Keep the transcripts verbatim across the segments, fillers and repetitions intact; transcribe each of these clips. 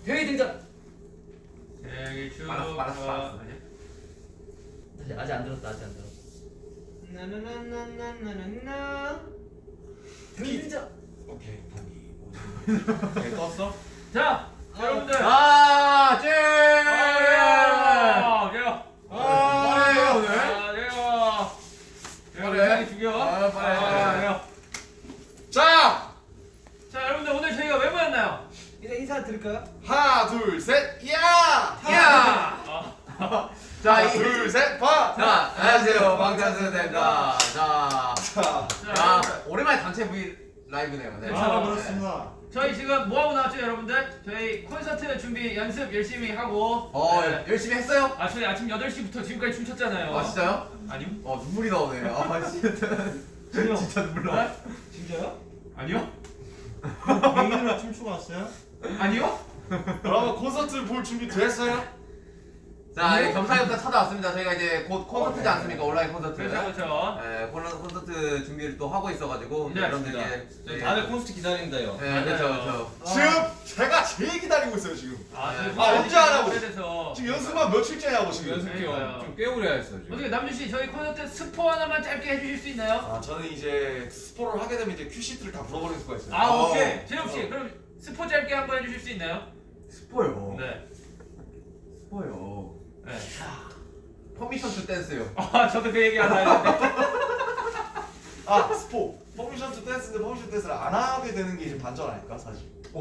병이 등장. 생일 축하. 빨았어 빨았어 빨았어. 아직 아직 안 들었다 아직 안 들었다. 나나나나나나나. 병이 등장. 오케이. 네, 떴어? 자, 여러분들. 아, 제. 아, 그래요. 아, 오늘. 아, 그래요. 그래요. 그래. 빨리 죽여. 아, 빨리. 아, 그래요. 자, 자, 여러분들 오늘 저희가 왜 모였나요? 이제 인사 드릴까요? 하나, 둘, 셋, 야! 야! 아, 자, 하나, 이. 둘, 셋, 파! 자, 안녕하세요. 방탄소년단입니다. 자. 자, 자, 오랜만에 단체 V 라이브네요. 네. 아, 그렇습니다. 저희 지금 뭐 하고 나왔죠, 여러분들? 저희 콘서트 준비 연습 열심히 하고. 어, 네. 열심히 했어요? 아, 저희 아침 여덟 시부터 지금까지 춤췄잖아요. 아, 진짜요? 아니요. 어, 눈물이 나오네. 아, 진짜. 진짜요? 진짜 눈물 나. 네? 진짜요? 아니요? 메인으로 춤추고 왔어요? 아니요? 그러면 콘서트 볼 준비 됐어요? 자, 이 겸사겸사 찾아왔습니다. 저희가 이제 곧 콘서트지 않습니까? 온라인 콘서트. 그렇죠, 그렇죠. 네, 콘서트, 콘서트 준비를 또 하고 있어가지고 네, 여러분들께 저희 다들 콘서트 기다린다요. 네, 그렇죠, 맞아요. 그렇죠. 지금 제가 제일 기다리고 있어요, 지금. 아, 저희 아, 언제 하라고? 오래돼서. 지금 연습만 며칠째냐고, 지금. 연습 그러니까요. 기간 좀꽤 오래 했어요 지금. 어떻게 남준 씨 저희 콘서트 스포 하나만 짧게 해주실 수 있나요? 아, 저는 이제 스포를 하게 되면 이제 큐시트를 다 불어버릴 수가 있어요. 아, 어. 오케이. 재욱 씨 그럼 스포 짧게 한번 해주실 수 있나요? 스포요. 네. 스포요. 네. 퍼미션 투 댄스요. 아, 저도 그 얘기 하려 했는데. 아, 스포. 퍼미션 투 댄스인데 퍼미션 댄스를 안 하게 되는 게 이제 반전 아닐까, 사실.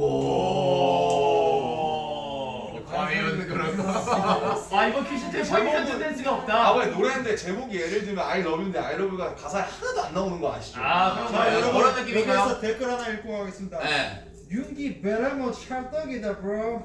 오. 과연 그런 거. 아, 이번 퀴즈트에 퍼미션 댄스가 아, 없다. 왜 노래인데 제목이 예를 들면 I love you인데 I love you가 가사에 하나도 안 나오는 거 아시죠? 아, 그런 자, 거예요. 여러분 그런 느낌인가요? 여기서 댓글 하나 읽고 가겠습니다. 네. 윤기 베라모 찰떡이다, bro.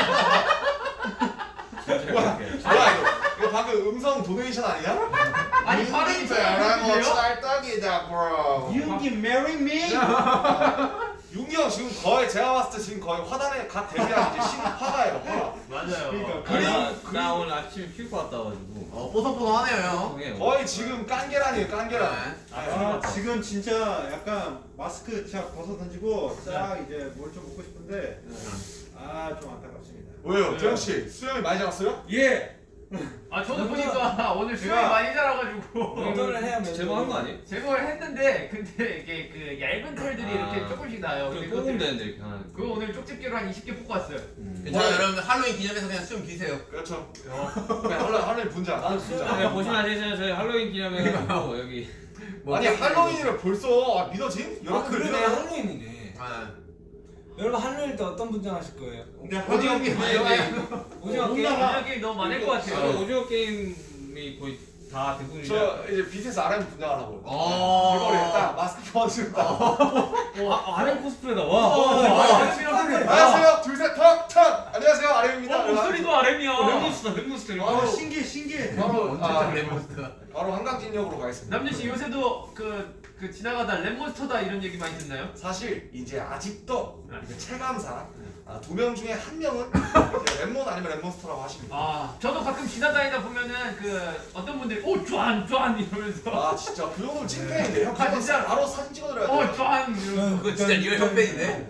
뭐야, 뭐야 이거? 이거 방금 음성 도네이션 아니야? 아니, 발음이 베라모 잘못돼요? 찰떡이다, bro. 윤기 marry me? 윤기 형 지금 거의 제가 봤을 때 지금 거의 화단에 갓 데뷔한 이제 신화가예요, 화가. 맞아요. 그러니까 아, 그림 나, 나 오늘 아침에 피부 갔다 와가지고. 어, 뽀송뽀송하네요, 형. 네. 거의 지금 깐계란이에요, 깐계란. 네. 아, 지금 진짜 약간 마스크 쫙 벗어 던지고 쫙 이제 뭘 좀 먹고 싶은데 아, 좀 안타깝습니다. 왜요, 왜요? 태영 씨 수염이 많이 자랐어요? 예. 아, 저도 보니까 오늘 수염이 제가- 많이 자라가지고. 운동을 해야 제모 한거 아니? 제거를 했는데, 근데 이게 그 얇은 털들이 아. 이렇게 조금씩 나요. 근데 그거 뽑으면 그것들- 되는데 이렇게 하나. 그거 오늘 쪽집게로 한 이십 개 뽑고 왔어요. 괜찮아요, 여러분. 할로윈 기념해서 그냥 수염 기세요. 그렇죠. 그냥 할로 할로윈 분장, 할로윈 분장. 네, 보시면 아시잖아요. 저희 할로윈 기념해가지고 여기. 뭐 아니 할로윈이면 벌써 아, 믿어짐? 아 여러분 그러네 믿어요? 할로윈이네. 아, 여러분 할로윈 때 어떤 분장 하실 거예요? 근데 오징어 할로윈 게임 기념에 오징어 어, 게임? 혼나가. 오징어 게임 너무 많을 것 어, 같아요. 오징어 게임이 거의 다 대부분이야. 저 이제 비티에스 아르엠 분장하라고. 어. 이거를 딱 마스크 벗으면 딱. 아, 아는 코스프레다. 어, 와. 아, 아름이랑 안녕하세요, 둘셋 턱 턱. 안녕하세요, 아르엠입니다. 어, 목소리도 아름이야. 랩몬스터, 랩몬스터. 바로 신기해 신기해. 바로 언제 아, 딱 랩몬스터가. 바로 한강진역으로 가겠습니다. 남준 씨 요새도 그, 그 지나가다 랩몬스터다 이런 얘기 많이 듣나요? 사실 이제 아직도 이제 체감상 아, 두 명 중에 한 명은 이제 랩몬 아니면 랩몬스터라고 하십니다. 아, 저도 가끔 지나다니다 보면은 그 어떤 분들이 오 쫀! 쫀! 이러면서 아 진짜 그 정도면 찐팬인데 형. 아, 진짜. 바로 사진 찍어드려야 오 돼요. 쫀! 이러면서 그거 진짜 리얼 현팬이네.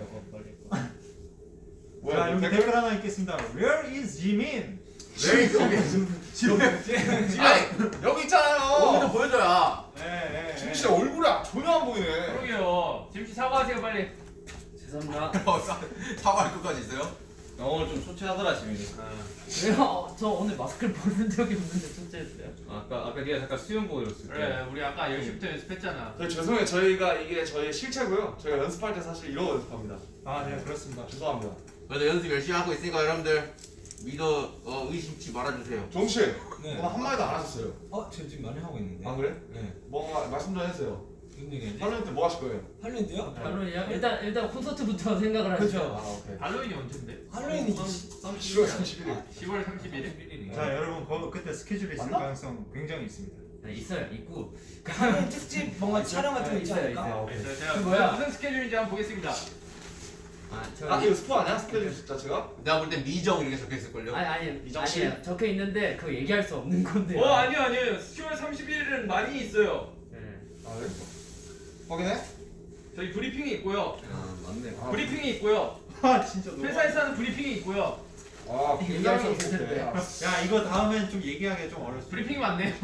자, 여기 댓글 하나 읽겠습니다. Where is Jimin? 왜 이렇게 지금 아니 여기 있잖아요. 여기도 보여줘야. 예, 예. 지금 진짜 얼굴이 전혀 안 보이네. 그러게요. 지금 사과하세요 빨리. 죄송합니다. 어, 사- 사과할 것까지 있어요? 나 오늘 좀 초췌하더라 지민이. 왜요? 저 오늘 마스크를 벗은 적이 없는데 첫째였어요. 아까 아까 네가 잠깐 수영 보여줬을 때. 그래, 우리 아까 열 시부터 연습했잖아. 저희 죄송해요. 저희가 이게 저희 실체고요. 저희가 연습할 때 사실 이러고 연습합니다. 아, 네, 그렇습니다. 죄송합니다. 그래도 연습 열심히 하고 있으니까 여러분들 믿어 어, 의심치 말아주세요. 종 씨, 네. 오늘 한 마디도 안 하셨어요. 어? 저 지금 많이 하고 있는데. 아 그래? 네. 뭐 말씀 좀 해주세요. 무슨 얘기지? 할로윈 때 뭐 하실 거예요? 할로윈 때요? 할로윈이요? 일단 일단 콘서트부터 생각을 하죠. 그죠. 아 오케이. 할로윈이 언젠데? 할로윈이 시월 삼십일 일. 시월 삼십일 일? 자, 여러분 거, 그때 스케줄이 있을 맞나? 가능성 굉장히 있습니다. 네, 있어요. 있고. 할로윈 특집 뭔가 촬영 같은 거 있지 있어요, 않을까? 있어요. 네, 제가 그 무슨, 뭐야? 무슨 스케줄인지 한번 보겠습니다. 아, 저 아 이거 스포 아니야? 스케줄 자체가? 내가 볼 때 미정 이렇게 적혀있을걸요? 아니 아니 이정 씨? 아니에요. 적혀 있는데 그거 얘기할 수 없는 건데. 어, 아니요, 아니에요. 시월 삼십일 일은 많이 있어요. 네. 아 그래? 확인해? 저희 브리핑이 있고요. 아 맞네. 아, 브리핑이 있고요. 아 진짜 너무. 회사에서 하는 브리핑이 있고요. 아 얘기할 수 굉장히 없을 텐데. 야 이거 다음엔 좀 얘기하기 좀 어렵습니다. 브리핑이 많네요.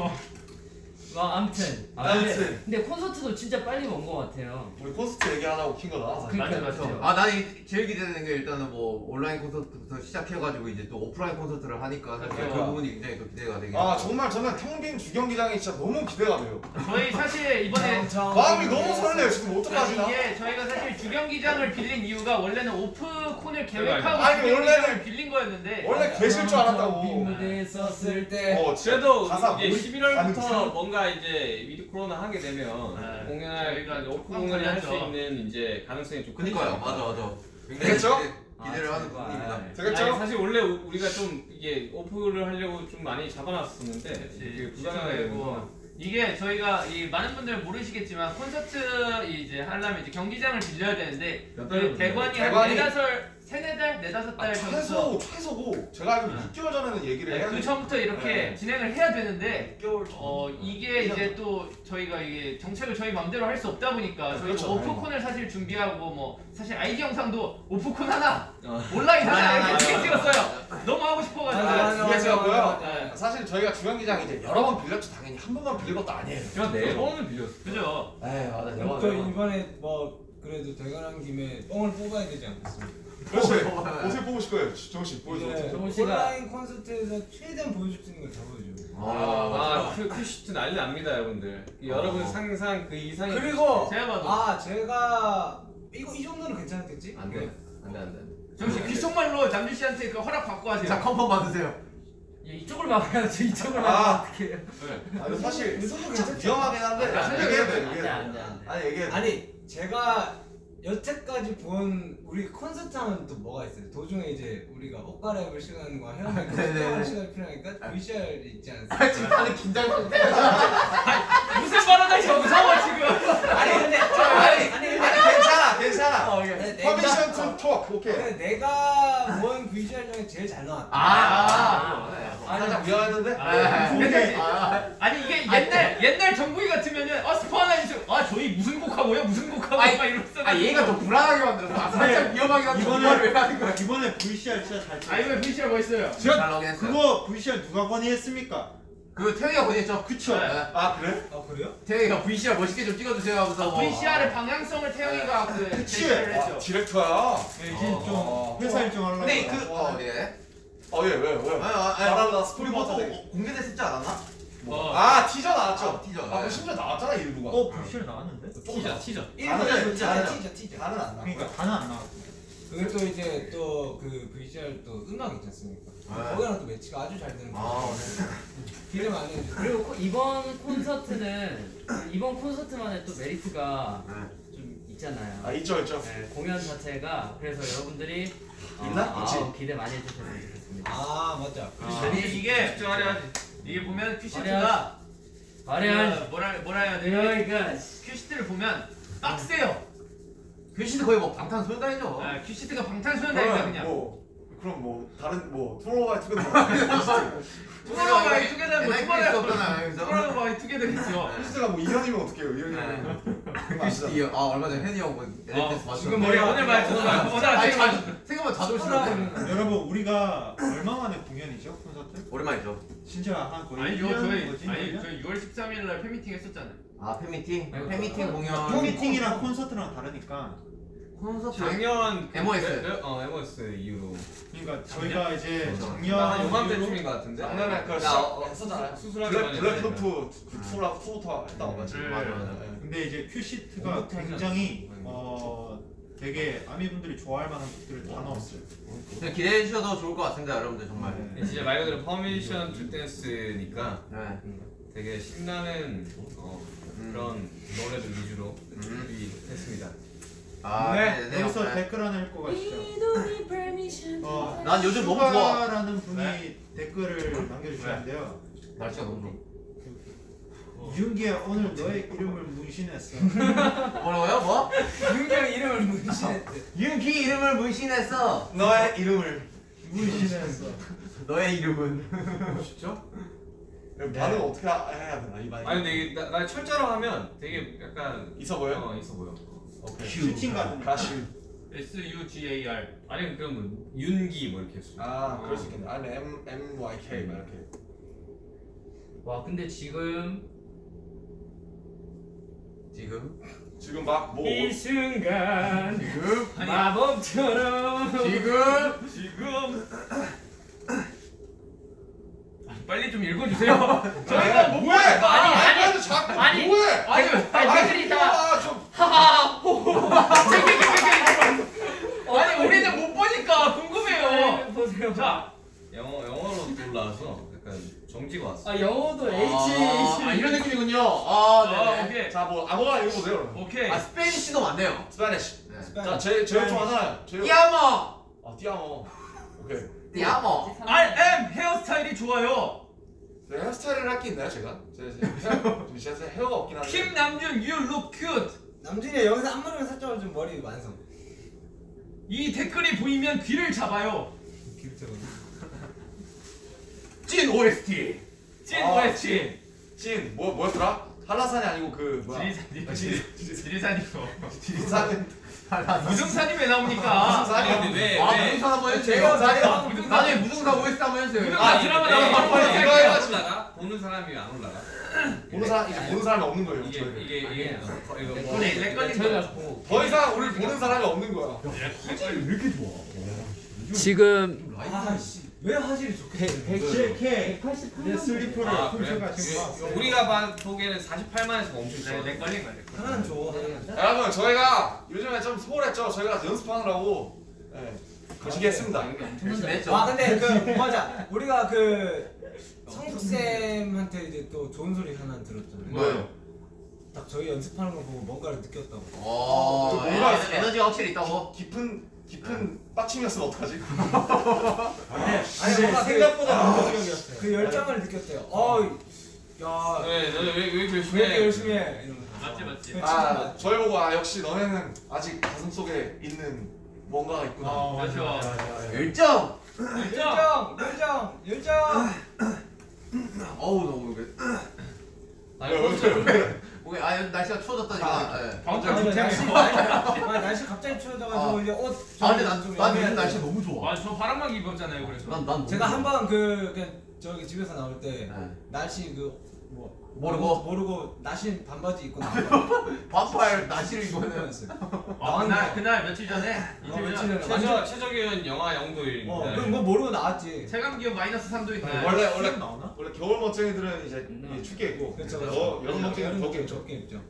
어, 아무튼. 아, 아무튼. 근데, 근데 콘서트도 진짜 빨리 온 것 같아요. 우리 콘서트 얘기하려고 킨 거다. 사실. 맞아 그러니까 맞아. 아 나는 이- 제일 기대되는 게 일단은 뭐 온라인 콘서트부터 시작해가지고 이제 또 오프라인 콘서트를 하니까 사실 그 맞아요. 부분이 굉장히 또 기대가 되게. 아 정말 저는 텅빈 주경기장이 진짜 너무 기대가 돼요. 저희 사실 이번에 마음이 너무 설레요. 지금 어떡하지 나? 이게 저희가 사실 주경기장을 빌린 이유가 원래는 오프콘을 계획하고 아니, 주경기장을 원래는- 빌린 거였는데 원래 계실 줄 알았다고. 빈 무대에 섰을 때 어, 진짜 그래도 가사 이제 몰입 십일월부터 가능. 뭔가 이제 위드 코로나 하게 되면 네. 공연할 저희가 이제 오프 한 공연을 할 수 하죠. 있는 이제 가능성이 좀 그니까요. 크니까. 맞아 맞아. 굉장히 되겠죠? 기대, 기대를 아, 하는 제발. 부분입니다. 되겠죠? 아니, 사실 원래 우- 우리가 좀 이게 오프를 하려고 좀 많이 잡아놨었는데 이게 불가능하게 되고 되고 이게 저희가 이 많은 분들 모르시겠지만 콘서트 이제 하려면 이제 경기장을 빌려야 되는데 몇 그 달을 대관이 한 대관이- 네다섯 세네 달 네다섯 아, 달 전부터 최소 최소고 제가 알기로 육 개월 전에는 얘기를 네, 해야 그 돼. 전부터 이렇게 네. 진행을 해야 되는데 육 개월 전. 어 이게 이제 또 저희가 이게 정책을 저희 마음대로 할 수 없다 보니까 저희가 그렇죠. 오프콘을 사실 준비하고 뭐 사실 아이디 영상도 오프콘 하나 어. 온라인 하나 아, 이렇게 아, 두개 아, 찍었어요. 너무 하고 싶어가지고. 맞아, 맞아, 두개 찍었고요. 네. 사실 저희가 주경기장 이제 여러 번 빌렸죠. 당연히 한 번만 빌릴 것도 아니에요. 제가 네 번을 빌렸어. 그죠? 에이 맞아 네 번. 또 이번에 뭐 그래도 대관한 김에 뻥을 뽑아야 되지 않겠습니까? 그렇지. 어떻게 뽑으실 거예요, 정씨 보여줘. 이제 정훈 씨가- 온라인 콘서트에서 최대한 보여줄 수 있는 걸 다 보여줘. 아, 아, 그, 그 시트 난리 납니다, 여러분들. 여러분 상상 그 이상의 그리고 제가 봐도 아 제가 이거 이 정도는 괜찮겠지? 안 돼. 안 돼, 안 돼. 정씨 귓속말로 남준 씨한테 그 허락 받고 하세요. 자 컨펌 받으세요. 얘 이쪽을 막아야죠. 이쪽을 아. 막으면 어떻게 해요? 아, 근데 사실 이 정도 살짝 괜찮지? 위험하긴 한데 아, 얘기해도 돼. 안 돼, 얘기해도 안 돼, 돼. 안 돼. 아니 얘기해도 돼. 아니 제가 여태까지 본 우리 콘서트 하면 또 뭐가 있어요? 도중에 이제 우리가 옷 갈아입을 시간과 헤어메이크업 네네. 할 시간이 필요하니까 브이씨알 있지 않습니까? 아 지금 다들 긴장 상태. 무슨 말하다 무서워 지금. 아니 근데 아니, 아니 근데 아니 괜찮아, 괜찮아. 어, 예. 네, 내가 퍼미션 투 톡. 오케이. 근데 내가 본 브이씨알 중에 제일 잘 나왔다. 아. 살짝 위험했는데. 아, 근데 근데 아, 아니 이게 옛날 옛날 정국이 같으면은 아 스포 하나 해줘. 아 저희 무슨 곡 하고요? 무슨 곡 하고 아니, 막 이러면서. 아 얘가 더 불안하게 만들었어. 아, 살짝 위험하게 만들었어. 이거는- 이걸 왜 하는 거야? 이번에 브이씨알 진짜 잘 아 찍었어요. 이거 브이씨알 멋있어요. 잘 나오긴 했어요. 그거 브이씨알 누가 건의했습니까? 그 태영이가 보냈죠. 그쵸? 네. 아 그래? 아 그래요? 태영이가 브이씨알 멋있게 좀 찍어주세요 하면서 뭐. 브이씨알의 방향성을 태영이가 그 그치. 제시를 아, 했죠. 디렉터야. 네, 이제 어. 좀 회사 일정 하려고. 근데 그 어. 어, 예. 어 예, 왜 왜? 아, 아, 말하다 우리 스토리 뭐또 버튼. 공개됐었지 않았나? 어. 아 티저 나왔죠. 아, 티저. 아, 그 심지어 나왔잖아 일부가. 어 브이씨알 나왔는데? 티저, 티저. 일본에 다는- 문제 다는- 티저 티저. 다는 안 나와. 그러니까 다는 안 나왔어. 그게 또 이제 또 그 브이씨알 또 음악 있지 않습니까? 네. 거기랑 또 매치가 아주 잘 되는 아, 거. 기대 많이 해주세요. 그리고 코- 이번 콘서트는 이번 콘서트만의 또 메리트가 네. 좀 있잖아요. 아 있죠 있죠. 네, 공연 자체가 그래서 여러분들이 어, 있나? 아, 있지. 기대 많이 해주셨으면 좋겠습니다. 아 맞아. 아, 아니 이게 집중하려야지. 이게 보면 큐시트가 화려하지. 화려한 그 뭐라 뭐라 해야 돼? 그러니까 큐시트를 보면 빡세요. 귀신도 거의 뭐 방탄소년단이죠. 아, 큐시트가 방탄소년단이다 그럼 그냥. 뭐 그럼 뭐 다른 뭐 투모로우바이 투게더. 투모로우바이 투게더는 뭐 투모로우바이 투모로우 없잖아요. 그래서 투모로우바이 투게더겠죠. 큐시트가 뭐 이현이면 어떡해요? 이현이. 귀신이 아 얼마 전에 현이 형뭐 엘리베이터에서 봤어. 지금 머리 오늘 말투 오늘 아니 아침에 자주 생각보다 자주 오시는데. 여러분 우리가 얼마 만에 공연이죠 콘서트? 오랜만이죠. 진짜 한 거의 아니죠 일 년 저희 거지? 아니 일 년? 저희 유월 십삼일 날 팬미팅 했었잖아요. 아 팬미팅? 아이고, 팬미팅 공연. 팬미팅이랑 콘서트랑 다르니까. 콘서트. 작년 그- 엠오에스. 네, 어, 엠오에스 이후로. 그러니까 저희가 이제 그렇죠. 작년 한 이후로 요맘때쯤인 것 같은데. 작년에 그 나, 어, 했었잖아요. 수술하기 블랙 전에. 블랙루프 투라 투부터 했다고 맞지? 네. 맞아 맞아. 근데 이제 큐시트가 너무 굉장히 음. 어 되게 아미분들이 좋아할 만한 곡들을 다 넣었어요. 그냥 기대해 주셔도 좋을 것 같습니다, 여러분들 정말. 네. 진짜 말 그대로 퍼미션 투 댄스니까 네. 되게 신나는 어, 음. 그런 노래들 위주로 음. 준비했습니다. 아, 네, 네, 네, 여기서 네. 댓글 하나 읽고 가시죠. 어, 난 요즘 너무 좋아. 라는 분이 네. 댓글을 남겨주셨는데요. 날씨가 너무 좋아. 윤기야 오늘 너의 이름을 문신했어. 뭐라고요? 뭐? 윤경 이름을 문신했대. 윤기 이름을 문신했어. 너의 이름을. 문신했어. 너의 이름은. 진짜? 반응 어떻게 하- 해야 되나 이 반응? 아니 근데 이게 나, 나 철자로 하면 되게 약간 있어 보여? 어 있어 보여. 오케이. 슈팅 같은. 가시. S U G A R. 아니면 그러면 윤기 뭐 이렇게 수. 아 그럴 수 있겠네. 아니면 M M Y K 막 이렇게. 와 근데 지금 지금 지금 막 뭐. 이 순간 지금 마법처럼 지금 지금 아, 빨리 좀 읽어주세요. 저희가 못 뭐해? 보니까. 아니 아니 아니 자꾸 아니. 뭐해? 아니 아니 댓글이 다 아, 좀 하하 호호. 아니 우리는 못 보니까 궁금해요. 보세요. 자, 영어 영어로 또 올라와서 약간 정지가 왔어. 아 영어도 H 아, 아 이런 느낌이군요. 아 아, 네네. 오케이. 자 뭐 아무거나 읽어보세요 그럼. 오케이. 아 스페니쉬도 많네요. 스페니쉬. 네. 자제 제일 좋아하는 제일. 띠아모, 아 띠아모. 오케이. 띠아모. R M 헤어스타일이 좋아요. 네, 헤어스타일을 할 게 있나요 제가? 제가 제 헤어 제가 헤어가 없긴 한데. 김남준 you look cute. 남준이 여기서 앞머리가 살짝 좀 머리 완성. 이 댓글이 보이면 귀를 잡아요. 찐 오에스티. 찐 아, 오에스티. 찐 뭐 뭐였더라? 한라산이 아니고 그 뭐야? 지리산 아, 지리 지리산이요. 지리산은 무등산이 왜 나옵니까? 무등산이요? 근데 왜 아 왜? 무등산 한번 해주세요. 제가 무등산. 나중에 무등산 오에스티 한번 해주세요. 무등산 아, 드라마 근데 나오면 바로 왜 보여줄게요. 이거 안 올라가? 보는 사람이 안 올라가. 보는 사람 이제 보는 사람이 없는 거예요. 이게 저희는. 이게 이게 아니에요. 어, 이거 뭐 렉걸리 렉걸리 저희가 보고 더 이상 우리 보는 사람이 없는 거야. 지금 아씨 왜 화질이 좋게? 백칠 케이 내 슬리퍼를 아, 훔쳐가 그래? 지금 막. 이게 우리가 봐 보기에는 사십팔만에서 멈출 수 네, 있어. 렉걸린 거야. 렉걸린. 하나는 줘. 하나는. 여러분 저희가 요즘에 좀 소홀했죠. 저희가 연습하느라고 네, 거시기 했습니다. 열심히 했죠. 아 근데 그 맞아. 우리가 그 성숙 쌤한테 이제 또 좋은 소리 하나 들었잖아요. 뭐예요? 딱 저희 연습하는 거 보고 뭔가를 느꼈다고. 어, 그 뭔가 에너- 에너지가 확실히 있다고. 깊은 깊은 빡침이었으면 어떡하지? 아니 뭔가 생각보다 그, 긍정적이었어요. 그 열정을 느꼈대요. 어, 야, 네, 너는 왜, 왜 이렇게 열심히 왜 해? 이렇게 열심히 해? 이러면서. 맞지 맞지. 그 아 저희 보고 아 역시 너네는 아직 가슴 속에 있는 뭔가가 있구나. 아, 그렇죠. 맞아, 맞아, 맞아. 열정. 열정. 열정, 열정, 열정. 어우 너무 그. 아니 왜, 콘서트 왜, 왜? 오케이 아 날씨가 추워졌다니까. 예. 다음 아니, 주 날씨, 아니, 날씨 갑자기 추워져가지고 아. 이제 옷. 아 근데 좀 난난 요즘 야매하게. 날씨 너무 좋아. 아저 바람막이 입었잖아요. 그래서. 난난 제가 한 번 그 그냥 저기 집에서 나올 때 네. 날씨 그뭐 모르고? 모르고 나신 반바지 입고 나왔어요. 반팔 나시를 입고는. 아, 그날 그날 며칠 전에 어, 이틀 며칠 전 전에. 최저 최저기온 영하 영도일인데. 어, 그럼 뭐 모르고 나왔지. 체감 기온 마이너스 삼 도인 날. 원래 원래 나오나? 원래 겨울 멋쟁이들은 이제 음. 이게 춥게 입고 그렇죠. 여, 여름 멋쟁이는 덥게 좀 입죠. 적게 입죠.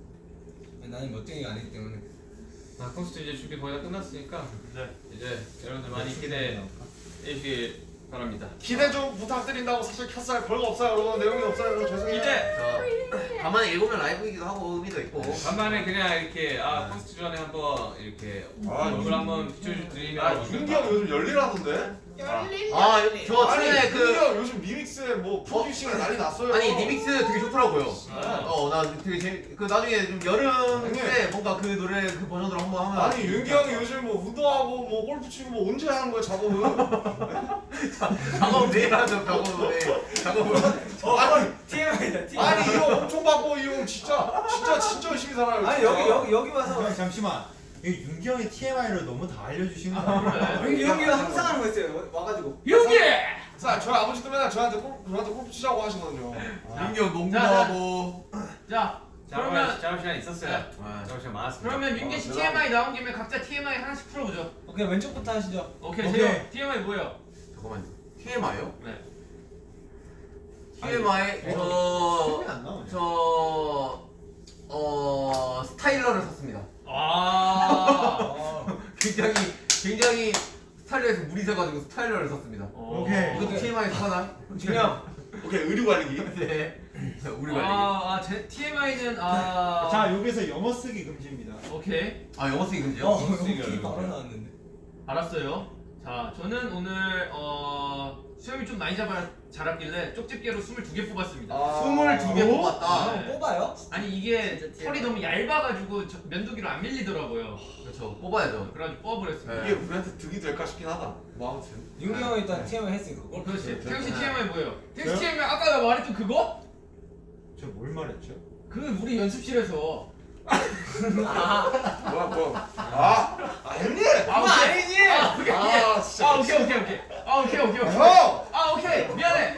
나는 멋쟁이가 아니기 때문에. 아 콘서트 이제 준비 거의 다 끝났으니까 네. 이제 여러분들 많이 기대해 주시기 바랍니다. 기대 좀 부탁드린다고 사실 켰어요. 별거 없어요. 여러분 내용이 없어요. 여러분 죄송해요. 기대. 자, 가만히 읽으면 라이브이기도 하고 의미도 있고. 간만에 그냥 이렇게 아 콘서트 전에 한번 이렇게 아, 얼굴 한번 비춰드리면 아 윤기 형 요즘 열일하던데? 아, 저 아니 최근에 윤기 그 형 요즘 리믹스에 뭐 프로듀싱에 난리 났어요. 아니 리믹스 되게 좋더라고요. 아. 어, 나 되게 재밌. 그 나중에 좀 여름 때 뭔가 그 노래 그 버전으로 한번 하면. 아니 윤기 형이 요즘 뭐 운동하고 뭐 골프 치고 뭐 언제 하는 거야 작업은? 작업 내일 하죠. 작업을 내일. 작업을. 어, 아니 티엠아이다. 티엠아이. 아니 이 형 엄청 바빠 이 형 진짜 진짜 진짜 열심히 살아요. 아니 진짜. 여기 여기 여기 와서 형 잠시만. 이 윤기 형의 티엠아이를 너무 다 알려주시는 거 아니에요? 여기 여기 항상 하는 거 있어요. 와가지고. 윤기. 자 저희 아버지도 맨날 저한테 골 저한테 골프 치자고 하시거든요. 윤경 농구도 자, 자. 하고. 자 작업 그러면 작업 시간 있었어요. 네. 작업 시간 많았습니다. 그러면 윤기 씨 어, 티엠아이 나온 김에 각자 티엠아이 하나씩 풀어보죠. 오케이 왼쪽부터 하시죠. 오케이. 오케이. 제요. 티엠아이 뭐예요? 잠깐만요. 티엠아이요? 네. 티엠아이 저 소리 안 나오네. 저 어, 스타일러를 샀습니다. 아. 굉장히 굉장히 스타일러에서 물이 새가지고 스타일러를 샀습니다. 오케이. 이것도 티엠아이 하나? 준영. 오케이 의류 관리기. 네. 자, 우리 관리. 아, 아, 제 티엠아이는 아. 자 여기서 영어 쓰기 금지입니다. 오케이. 아 영어 쓰기 금지요? 어, 이거 여기 이거. 바로 나왔는데. 알았어요. 자, 저는 오늘 어 수염이 좀 많이 잡아 자랐길래 쪽집게로 스물두 개 뽑았습니다. 스물두 개 어? 뽑았다. 네. 뽑아요? 아니 이게 진짜 털이 너무 얇아가지고 저- 면도기로 안 밀리더라고요. 그렇죠. 뽑아야죠. 그래가지고 뽑아버렸습니다. 네. 이게 우리한테 득이 될까 싶긴 하다. 뭐 아무튼. 윤기 형이 일단 티엠아이 했으니까. 어, 그렇지. 그렇죠. 태영 씨 네. 티엠아이 뭐예요? 태영 씨 저요? 티엠아이 아까 나 말했던 그거? 저 뭘 말했죠? 그 우리 연습실에서 뭐야 뭐야. 아, 아 형님. 아 오케이. 아니지. 아 오케이. 아 진짜. 아 오케이 오케이 오케이. 아 오케이 오케이 오케이. 형. 아 오케이 미안해.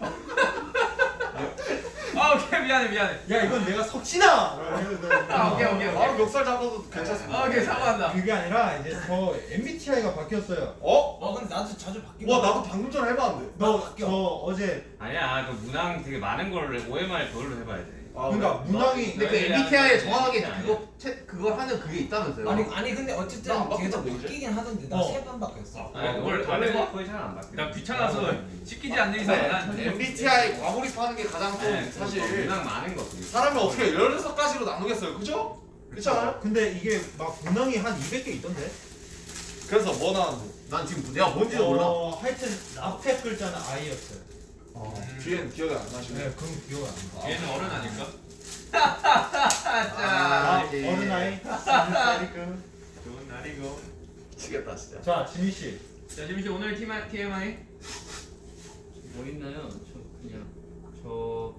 아 오케이 미안해 미안해. 야 이건 내가 석진아. 아 오케이 오케이 바로 오케이. 멱살 잡아도 괜찮습니다. 아 오케이 사과한다. 그게 아니라 이제 저 엠비티아이가 바뀌었어요. 어? 어 근데 나도 자주 바뀌고. 와 나도 방금 전에 해봤는데. 너 저 어제 아니야 그 문항 되게 많은 걸 오엠알 그걸로 해봐야 돼. 아, 그러니까 그래? 문항이 근데 그 너희들이 엠비티아이에 하는 정확하게 게 그거 채, 그걸 하는 그게 있다면서요? 아니 아니 근데 나안 어쨌든 계속 바뀌었는데, 이제? 바뀌긴 하던데 나 어. 세 번 바뀌었어. 아, 그걸 다 원래 해봐? 거의 잘 안 바뀌어. 나 귀찮아서 시키지 않는 이상 난 네, 엠비티아이 과몰입하는 게 가장 좀 네, 사실 문항 많은 거. 그게. 사람을 어떻게 열여섯 가지로 나누겠어요, 그죠? 그렇지 않아요? 근데 이게 막 문항이 한 이백 개 있던데? 그래서 뭐 나왔는데? 난 지금 내가 뭔지도 몰라. 어, 하여튼 앞에 글자는 I였어요. 뒤엔 기억이 안 나시네. 네, 그건 기억 안 나. 얘는 어른 아닐까? 아, 자, 어른 아이. 그. 좋은 날이고. 미치겠다 진짜. 자, 지민 씨. 자 지민 씨 오늘 티엠아이. 뭐 있나요? 저 그냥 저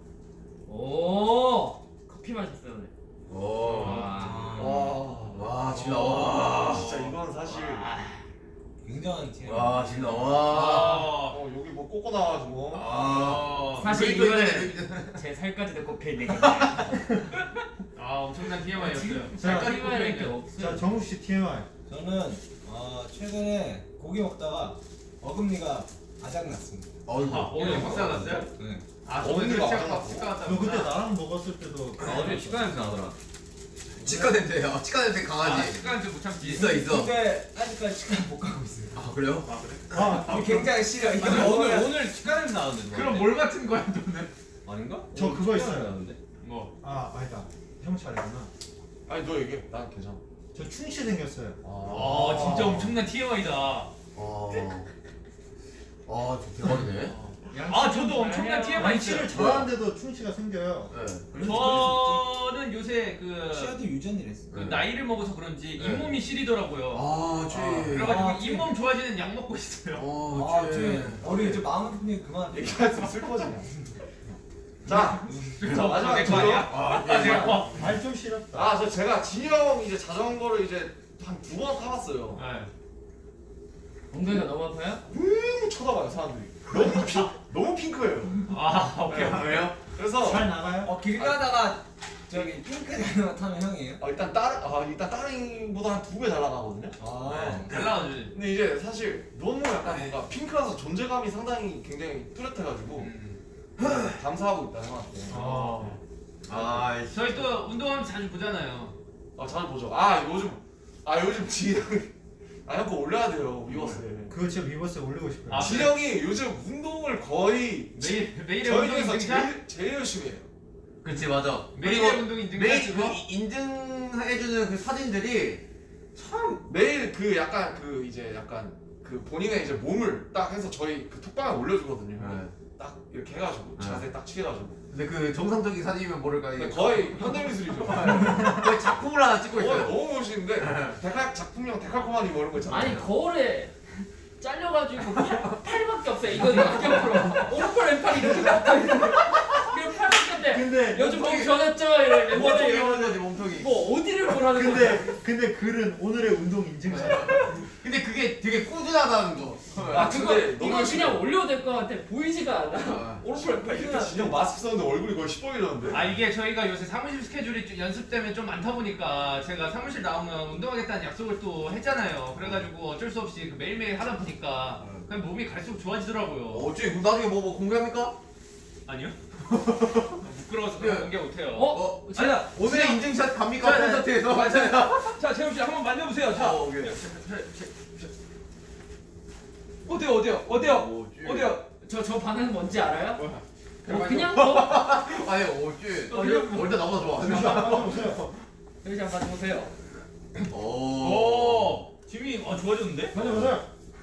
오 커피 마셨어요 오늘. 오. 와. 와, 와 진짜 와, 와. 진짜 이건 사실. 굉장한 팀. 와 진짜 와. 아. 어 여기 뭐 꽂고 나와가지고. 아. 사실 이거 이거는 이거는 제 살까지도 꼽혀 있는 게 아 엄청난 티엠아이였어요. 자, 살까지 꼽혀 게 있는. 없어요. 자, 정욱 씨 티엠아이. 저는 어, 최근에 고기 먹다가 어금니가 아작났습니다. 어이구. 아 오늘 박사 났어요? 네. 아 어머니가 저번에 왔다고? 치과 갔다 너 그때 왔구나. 나랑 먹었을 때도 아, 어제 치과 냄새 나더라. 치과 냄새야. 치과 냄새 아 강하지. 치과는 좀 못 참지. 있어 있어. 근데 아직까지 시간 못 가고 있어요. 아 그래요? 아 그래? 아, 이게 굉장히 싫어. 이거 아니, 오늘 먹으면 오늘 치과 냄새 나는데. 누가 그럼 그때? 뭘 같은 거야 너는? 아닌가? 저 오늘 그거 치과 있어요. 냄새 나는데? 뭐? 아, 아니다. 형 차례구나. 아니 너 얘기해. 난 괜찮아. 저 충치 생겼어요. 아 진짜 엄청난 티엠아이다. 어. 아, 저 대박이네. 아 저도 엄청난 티엠아이 양치를 있어요. 잘하는데도 충치가 생겨요. 네. 저는 요새 그, 치아도 유전이랬어. 그 나이를 먹어서 그런지 네. 잇몸이 시리더라고요. 아, 쥐. 그래가지고 아, 잇몸 좋아지는 약 먹고 있어요. 어, 아, 쥐. 저 우리 이제 마음 아프니 그만. 얘기할수록 슬퍼지냐. 자, 자 마지막 내 저요. 말이야? 아, 아 내가 봐. 발 좀 시렸다. 아, 저 제가 진영 이제 자전거를 이제 한 두 번 타봤어요. 네. 엉덩이가 너무 아파요? 너무 쳐다봐요 사람들이. 너무 피, 너무 핑크예요. 아 오케이. 왜요? 그래서 잘 나가요? 어, 길 가다가 저기 핑크 되는 거 타면 형이에요? 아, 일단 다른 아 일단 다른보다 한 두 배 잘 나가거든요. 아. 잘 나와주지. 근데 이제 사실 너무 약간 뭔가 핑크라서 존재감이 상당히 굉장히 뚜렷해가지고 감사하고 있다 형한테. 아. 아, 저희 또 운동하면 자주 보잖아요. 아, 잘 보죠. 아 요즘 아 요즘 진영이 아형 거 올려야 돼요 위버스에. 그거 진짜 위버스에 올리고 싶어요. 아, 진영이 요즘 운동을 거의 매일 매일의 저희 운동 중에서 인증샷? 제일 제일 열심히 해요. 그치 맞아. 매일의 그리고 운동 인증샷 매일 찍어? 그 인증해주는 그 사진들이 참. 매일 그 약간 그 이제 약간 그 본인의 이제 몸을 딱 해서 저희 그 톡방에 올려주거든요. 네. 딱 이렇게 해가지고 네. 자세 딱 취해가지고. 근데 그 정상적인 사진이면 모를까 이게 근데 거의 현대미술이죠. 거의 작품을 하나 찍고 거의 있어요. 너무 멋있는데 데칼 작품용 데칼코마니 뭐 이런 거 있잖아요. 아니 거울에 잘려가지고 팔, 팔밖에 없어요. 이거 양옆으로 오른팔 왼팔 이렇게 붙어있는데 그냥 팔밖에 없는데 근데 요즘 몸 변했죠? 이런 멤버들 몸통이 이런 오는 거지 몸통이. 뭐 어디를 보라는 거야? 근데 근데 글은 오늘의 운동 인증샷. 근데 그게 되게 꾸준하다는 거. 아, 그거 근데 너무 이거 열심히 그냥 올려도 될 것 같아. 보이지가 않아. 아. 오른팔 왼팔 이렇게 이렇게 진영 마스크 썼는데 얼굴이 거의 시뻘개졌는데. 아 이게 저희가 요새 사무실 스케줄이 좀 연습 때문에 좀 많다 보니까 제가 사무실 나오면 운동하겠다는 약속을 또 했잖아요. 그래가지고 어쩔 수 없이 그 매일매일 하다 보니까 그냥 몸이 갈수록 좋아지더라고요. 어째 나중에 뭐, 뭐 공개합니까? 아니요? 부끄러워서 그냥 공개 못해요. 어? 어? 아니야. 오늘의 인증샷 갑니까? 자, 자, 콘서트에서? 맞아요. 자 재훈 씨 한번 만져보세요. 자 어, 오케이. 어때요 어때요 어때요 오, 쥐. 어때요? 저 저 반응은 뭔지 알아요? 뭐야? 어, 그냥 뭐 아니 어째 어, 그냥 원래 나보다 좋아. 맞아보세요. 여기 한번 봐주세요. 오. 오 지민이 어 좋아졌는데? 맞아보세요.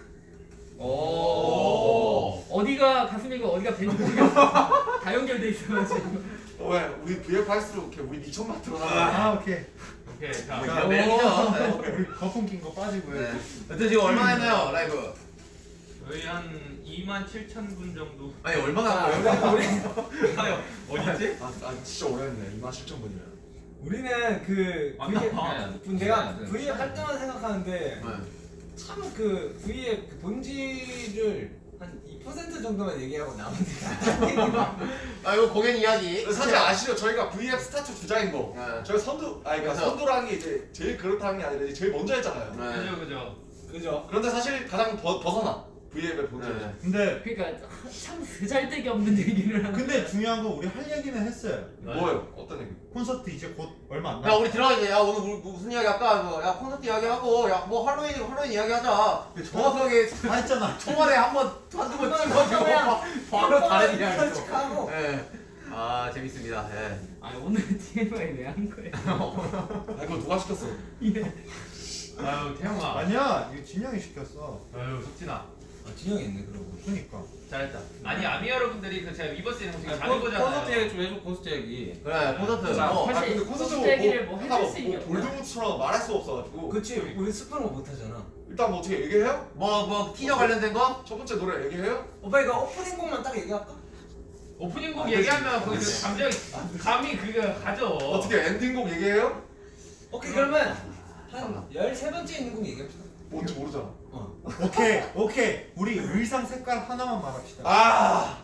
오. 어디가 가슴이고 어디가 배인지 모르겠어. 다 연결돼 있어가지고. 어, 왜 우리 브이에프 할수록 이렇게 우리 미천만 들어나가. 아, 오케이. 오케이 자 뭐 자, 이런 매력이죠. 네. 우리 거품 낀 거 빠지고요. 네. 여튼 지금 얼마나 했나요 라이브? 저희 한 이만 칠천 분 정도. 아니 얼마나 한 거예요? 아요 어딨지? 아, 아 진짜 오래했네. 이만 칠천 분이면. 우리는 그 아, V앱 아, 내가 네, 네. V앱 할 때만 생각하는데 네. 참 그 V앱 그 본질을 한 이 퍼센트 정도만 얘기하고 나머지 아 이거 공연 이야기. 사실 아시죠? 저희가 브이앱 스타트 주자인 거. 네. 저희 선두 아니 그러니까 그래서- 선두라는 게 이제 제일 그렇다는 게 아니라 이제 제일 먼저 했잖아요. 네. 그죠 그죠. 그죠? 그런데 사실 가장 벗, 벗어나 브이앱의 본질. 네. 근데 그러니까 참 쓰잘데기 없는 얘기를 하는. 근데 중요한 건 우리 할 얘기는 했어요. 뭐예요? 어떤 얘기? 콘서트 이제 곧 얼마 안 야 남았. 우리 들어가자. 야 오늘 뭐- 무슨 이야기 할까? 뭐, 야 콘서트 이야기하고 야 뭐 할로윈이고 할로윈 이야기하자. 정확하게 다 했잖아. 초반에 한번 한두 번 찍어주고 바로 다른 이야기. 솔직하고 예. 아 재밌습니다. 예. 아 오늘 티엠아이 왜 한 거예요? 아 이거 누가 시켰어? 아유 태영아. 아니야, 이거 진영이 시켰어. 아유 석진아. 아, 진영이 있네 그러고. 그러니까. 잘했다. 아니 아미 여러분들이 그 제가 위버스 영상 콘- 자는 거잖아요. 콘서트 얘기 좀 해줘. 콘서트 얘기. 그래 콘서트. 자, 어. 아 사실 근데 콘서트 콘서트 얘기를 뭐 하다 해줄 수 있냐? 볼드모트처럼 말할 수 없어가지고 그치 우리 스프로 못 하잖아. 일단 뭐 어떻게 얘기해요? 뭐 뭐 티저 관련된 거? 첫 번째 노래 얘기해요? 오빠 이거 오프닝 곡만 딱 얘기할까? 오프닝 곡 안 얘기하면 되지. 그 감정 감이 그거 가져. 어떻게 엔딩곡 얘기해요? 오케이 그러면 한 열세 번째 있는 곡 얘기합시다. 뭔지 모르잖아. 어. 오케이, 오케이. 우리 의상 색깔 하나만 말합시다. 아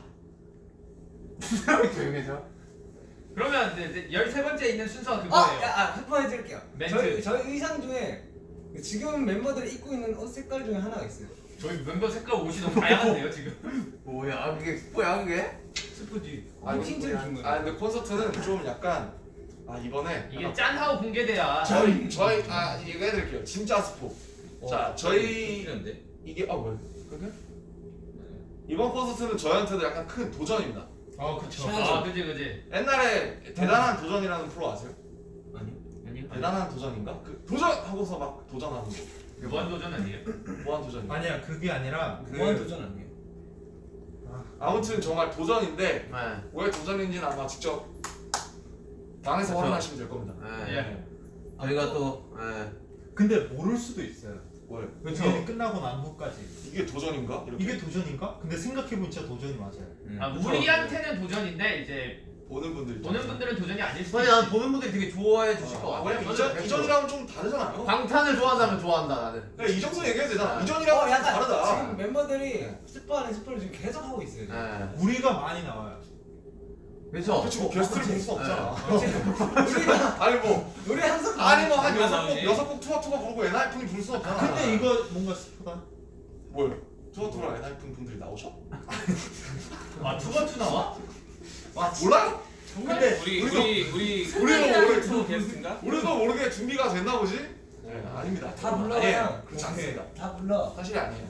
조용해져. 그러면 이제- 이제 열세 번째 있는 순서가 어, 그거예요. 야, 아, 스포해드릴게요. 멘트. 저희 저희 의상 중에 지금 멤버들이 입고 있는 옷 색깔 중에 하나가 있어요. 저희 멤버 색깔 옷이 너무 다양한데요 지금. 뭐야 그게 스포야 그게? 스포지. 아, 이거 힌트를 준 거예요. 아 근데 콘서트는 좀 약간 아 이번에 이게 약간 짠하고 공개돼야. 저희 저희 아 얘기해드릴게요. 진짜 스포. 자 저희 이런데. 이게 아 왜? 그게? 이번 콘서트는 저희한테도 약간 큰 도전입니다. 아, 그쵸. 아 그지 그지. 옛날에 대단한 도전이라는 프로 아세요? 아니. 아니요. 대단한 도전인가? 그 도전 하고서 막 도전하는 거. 무한 도전 아니에요? 무한 도전인가? 아니야, 그게 아니라 그 무한 도전 아니에요? 아무튼 정말 도전인데 네. 왜 도전인지는 아마 직접 방에서 그쵸. 확인하시면 될 겁니다. 네. 예. 저희가 또 예. 근데 모를 수도 있어요. 뭘? 그쵸. 공연이 끝나고 난 후까지. 이게 도전인가? 이렇게 이게 도전인가? 근데 생각해보면 진짜 도전이 맞아요. 아 우리한테는 도전인데 이제 보는 분들 있잖아요. 보는 분들은 도전이 아닐 수도 사실 있지. 난 보는 분들이 되게 좋아해 주실 것 아, 같아. 왜냐면 이전, 이전이랑은 좀 다르잖아요. 방탄을 좋아한다면 좋아한다 나는. 그러니까 이 정도 얘기해도 되잖아. 아. 이전이랑은 어, 좀 약간 다르다. 지금 멤버들이 스포 안에 스포를 지금 계속 하고 있어요. 지금. 예. 우리가 많이 나와요. 그렇죠. 그렇지 뭐 게스트를 볼 수 없잖아. 우리가 아니 뭐 우리 항상 아니 뭐 한 누가 여섯 곡 나오지? 여섯 곡 투어 투어 부르고 엔하이픈이 부를 수 없잖아. 근데 이거 뭔가 스포다. 뭘? 투어 투어 엔하이픈 분들이 나오셔? 아 투어투 나와? 와 몰라요? 근데 우리 우리도- 우리 우리 우리도 모르게 투 게스트인가? 우리도 모르게 준비가 됐나 보지? 네 아닙니다. 다 불러. 아니에요. 그렇지 오케이. 않습니다. 다 불러. 사실이 아니에요.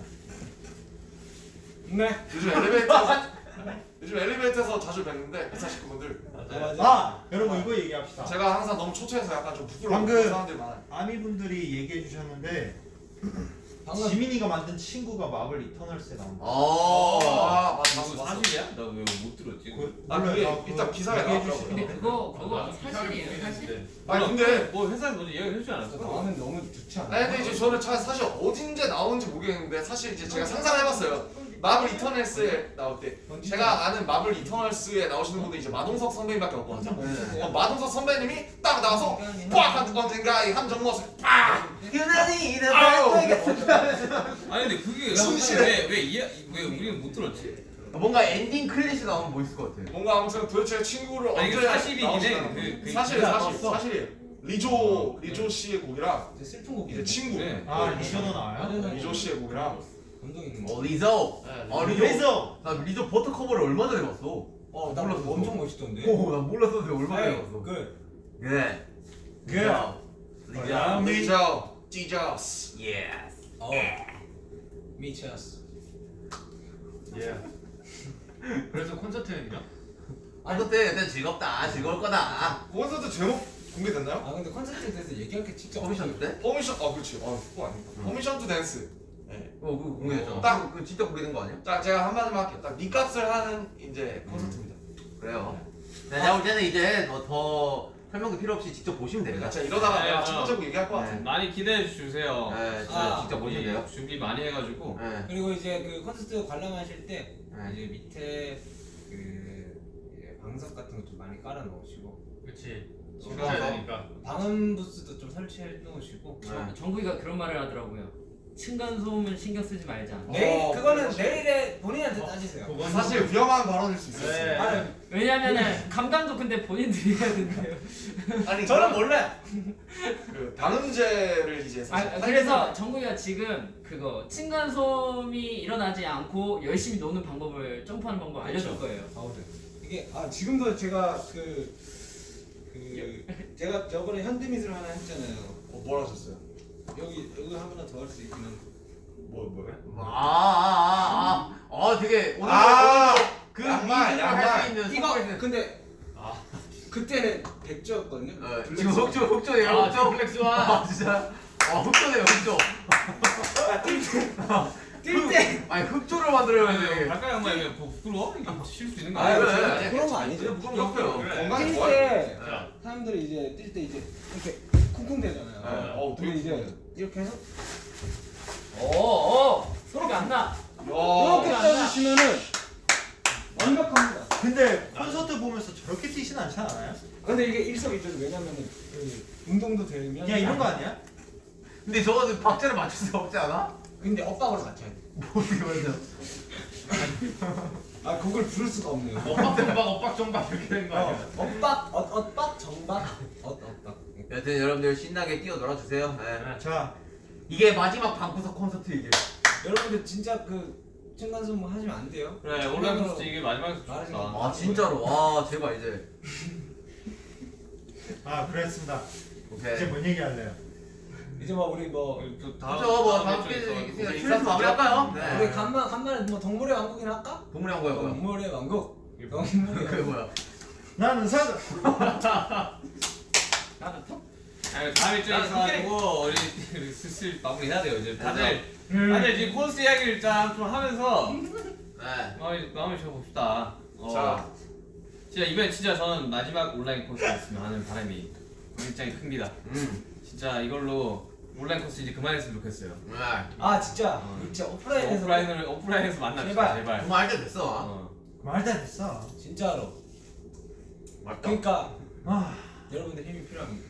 네. 요즘 엘리베이터에서 요즘 엘리베이터에서 자주 뵙는데 회사 식구분들 맞아. 아, 여러분 이거 얘기합시다. 제가 항상 너무 초췌해서 약간 좀 부끄러운 방금- 사람들이 많아요. 아미분들이 얘기해 주셨는데 방금 지민이가 만든 친구가 마블 이터널스에 나온다. 어. 아 맞아 이거 맞아. 사실이야? 나 왜 못 들었지? 그, 아, 몰라요. 그게 나 그거 일단 기사에 얘기해 나왔더라고요. 근데 주시던데. 그거 그거 아, 사실이에요 사실? 아니 근데 뭐 회사에 먼저 얘기해 주지 않았어? 나오면 너무 좋지 않아? 아니 근데 이제 저는 차- 사실 어딘지 나오는지 모르겠는데 사실 이제 제가 상상해봤어요. 마블 이터널스에 나올 때 제가 아는 마블 이터널스에 나오시는 분들 이제 마동석 선배님밖에 없거든요. 네. 어, 마동석 선배님이 딱 나와서 빡 언젠가 이 함정무엇을 빡 유난히 아유 아니 근데 그게 순실해. 왜왜 이해 왜 우리는 못 들었지? 뭔가 엔딩 클래시 나오면 멋있을 것 같아. 뭔가 아무튼 도대체 친구를 아니, 이게 언제 사실이긴 해. 나오시나 그- 그 사실 기사 사실 떴어. 사실이에요. 리조 리조 씨의 곡이랑 이제 슬픈 곡이 이제 친구 네. 아, 리조도 나와요? 맞아요. 리조 씨의 곡이랑 감동 있는 거. 어 리저. 네, 아 리조. 리저. 리조. 나 리저 버터 커버를 얼마 전에 봤어. 어, 나 몰랐어. 엄청 멋있던데. 오, 나 몰랐었는데 얼마 전에 네, 봤어. 그 예. 그 리저. 리저. 리조 지저스 예스. 어. 미쳤어. 예. 그래서 콘서트는요? 콘서트 일단 즐겁다. 즐거울 거다. 콘서트 제목 공개됐나요? 아 근데 콘서트에 대해서 얘기할 게 진짜 커미션 때? 퍼미션 아 그렇지 아 그거 아닙니다. 음. 퍼미션 투 댄스. 네. 어, 그거 공개했잖아. 딱. 그 진짜 공개된 거 아니야? 자 제가 한마디만 할게요. 딱 니값을 하는 이제 콘서트입니다. 그래요. 네, 내가 볼 때는 이제 뭐 더 설명도 필요 없이 직접 보시면 됩니다. 제가 이러다가 네, 내가 어. 첫 번째 곡 얘기할 것 같아. 네. 많이 기대해 주세요. 네, 진짜 아, 직접 보시면 돼요. 우리 준비 많이 해가지고 네. 그리고 이제 그 콘서트 관람하실 때 네. 이제 밑에 그 이제 방석 같은 거 좀 많이 깔아 놓으시고 그렇지. 진짜 되니까. 방음 부스도 좀 설치해 놓으시고. 정- 정국이가 그런 말을 하더라고요. 층간 소음은 신경 쓰지 말자. 내일 어, 그거는 그렇죠. 내일에 본인한테 따지세요. 그건 사실 위험한 발언일 수 있어요. 네. 아니, 왜냐면은 감당도 근데 본인들이 해야 된대요. 아니 저는 그럼 몰라요. 그 방음제를 이제 아, 사실 그래서 정국이가 지금 그거 층간 소음이 일어나지 않고 열심히 노는 방법을 점프하는 방법 알려줄 거예요. 이게 아 지금도 제가 그, 그 제가 저번에 현대미술 하나 했잖아요. 어, 뭘 하셨어요? 여기 여기 하나 더 할 수 있긴 한데. 뭐 뭐야? 아아아아 아, 아, 되게 오늘 아, 그 양말, 미술을 할 양말. 수 있는 이거 선물이 있는- 근데 아. 그때는 백조였거든요. 어, 지금 흑조 흑조예요 아, 흑조 블랙스완. 아 진짜 아 흑조네요 흑조 뛸 때. 아니 흑조를 만들어야 돼 발가락 양말 이거 뭐 부끄러워? 이게 쉴 수 있는 거 아, 아니야? 그래. 그래. 그런 거 아니죠. 무거운 거 없어요 그래. 건강에 뛸 좋아요. 때 자, 사람들이 이제 뛸 때 이제 이렇게 쿵쿵대잖아요. 네. 어우, 근데 되게 이제 이렇게 해서 오, 오 소리가 안 나. 야. 이렇게 떠주시면은 완벽합니다. 근데 콘서트 보면서 저렇게 뛰진 않지 않아요? 근데 이게 일석이조죠. 왜냐면은 그 운동도 되면 그냥 이런 거 아니야? 근데 저거는 박자를 맞출 수 없지 않아? 근데 엇박으로 맞춰야 돼. 어떻게 맞아 아 그걸 부를 수가 없네요. 엇박 정박 엇박 정박 이렇게 되는 거 아니야? 어, 엇박 엇 엇박 정박 엇 엇박. 여튼 여러분들 신나게 뛰어 놀아주세요 네. 자, 이게 마지막 방구석 콘서트 이게 여러분들 진짜 그 층간소음 하시면 안 돼요. 그래 온라인 콘서트 이게 마지막에서 말하지 좋다. 마. 아 진짜로 와 제발 이제 아 그랬습니다. 오케이 이제 뭔 얘기 할래요? 이제 뭐 우리 뭐 또 다음 그죠 뭐 다음 주 주에 있어. 있으니까 이제 출연서 마무리할까요? 우리 네 간만 간만에 뭐 동물의 왕국이나 할까? 동물이 한 거야 뭐야 동물의 왕국. 이게 뭐- 동물의 그게 왕국. 뭐야 나는 사자. 나도 톡. 아니, 다음 일정이 나 있어가지고 우리 슬슬 마무리해야 돼요 이제 다들 음. 다들 지금 콘스 이야기를 일단 좀 하면서 네 마음이 마음을 접어봅시다. 어, 자. 진짜 이번에 진짜 저는 마지막 온라인 콘서트였으면 하는 바람이 굉장히 큽니다. 음. 진짜 이걸로 온라인 콘서트 이제 그만했으면 좋겠어요. 네. 아 진짜 어. 진짜 오프라인에서 오프라인을 오프라인에서 만납시다 제발. 제발. 정말 알게 됐어 어. 말도 안 됐어. 진짜로. 맞다 그러니까 아, 여러분들 힘이 필요합니다.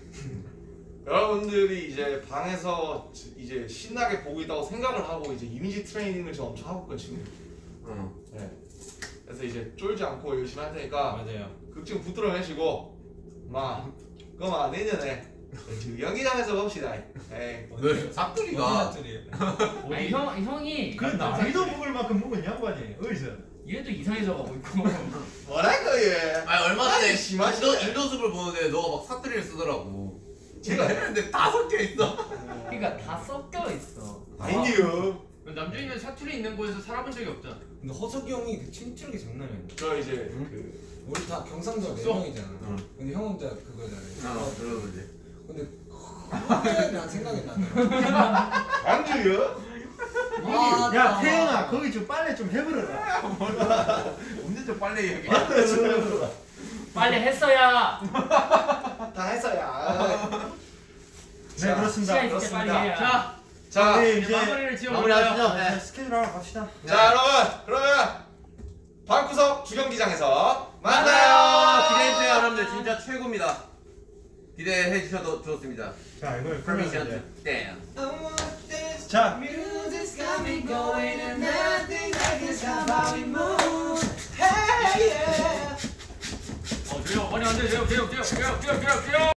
여러분들이 이제 방에서 지- 이제 신나게 보고 있다고 생각을 하고 이제 이미지 트레이닝을 저 엄청 하고 있거든요. 응. 네. 그래서 이제 쫄지 않고 열심히 할 테니까 맞아요. 극중 붙들어 내시고 마 그만 내년에 저 연기장에서 봅시다. 에이. 왜 사투리가 사투리예요. 아니 형 형이 그 나이도 먹을 만큼 먹은 양반이 어디서? 얘도 이상해져가고 있고. 뭐랄까 얘. 아니 얼마 전에 아니, 심하시네. 인도 인도숲을 보는데 너가 막 사투리를 쓰더라고 제가 했는데 다 섞여 있어 그러니까 다 섞여 있어. 아닌데요. 남준이는 사투리 있는 곳에서 살아본 적이 없잖아. 근데 허석이 형이 그 침투력이 장난이 아니야. 저 이제 그 우리 다 경상도 네 숙소? 명이잖아. 응. 근데 형 혼자 그거잖아요. 어 그러는데 근데 그게 난 생각이 나더라. 안주요? 아, 야 태영아 거기 좀 빨래 좀 해버려라. 언제 좀 빨리 얘기해 빨래 좀 해버려라. 빨리 했어야. 다 했어요. 네 그렇습니다. 시간이 진짜 빨리 해야. 자, 자, 네, 이제 이제 마무리를 지어볼까요? 마무리하시죠 네, 네. 스케줄 하러 갑시다. 자 여러분 그러면 방구석 주경기장에서 만나요 만나요. 기대해주세요 여러분들 진짜 최고입니다 기대해 주셔도 좋습니다 자 이걸 퍼미션 그러면 투 댄스 I want this 자. music's got me going and nothing I can stop how we move. Hey yeah. 어, 조용, 아니 안 돼, 조용, 조용, 조용, 조용, 조용, 조용, 조용.